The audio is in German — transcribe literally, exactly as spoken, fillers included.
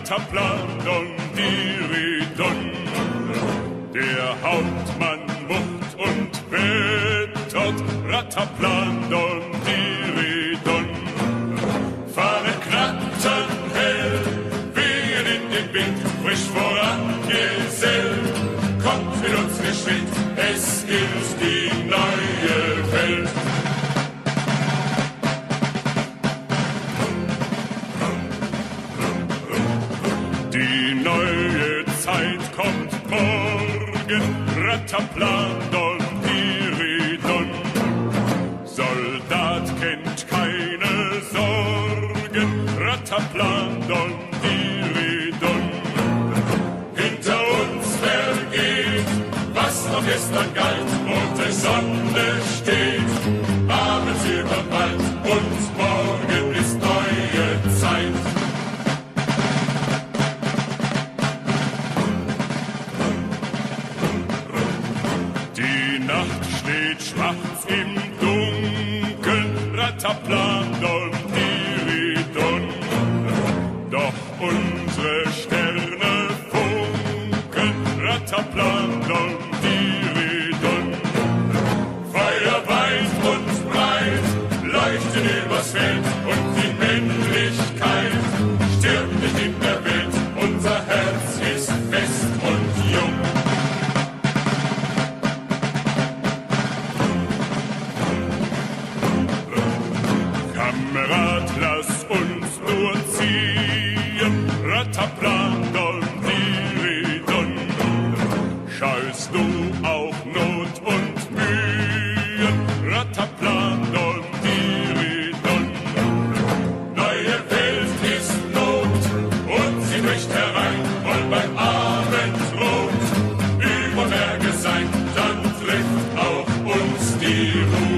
Rataplan und Diridon. Der Hauptmann murrt und wettert, Rataplan und Diridon. Fahne knattern hell, wehen in den Wind, frisch voran, Gesell. Kommt mit uns geschwind, es ist die neue Welt. Die neue Zeit kommt morgen, Rataplan und Diridon. Soldat kennt keine Sorgen, Rataplan und Diridon. Hinter uns vergeht, was noch gestern galt, rote Sonne steht, abends überm Wald und morgen ist neue Zeit. Die Nacht steht schwarz im Dunkeln, Rataplan und Diridon. Doch unsere Sterne funkeln, Rataplan und Diridon. Feuer weit und breit leuchtet übers Feld und die Männlichkeit stirbt nicht in der Welt. Unser Herz ist fest und jung. Kamerad, lass uns nur ziehen, Rataplan und Diridon. Scheust du auch Not und Mühen, Rataplan und Diridon. Neue Welt ist Not und sie bricht herein, und beim Abendrot über Berge sein, dann trifft auch uns die Ruhe.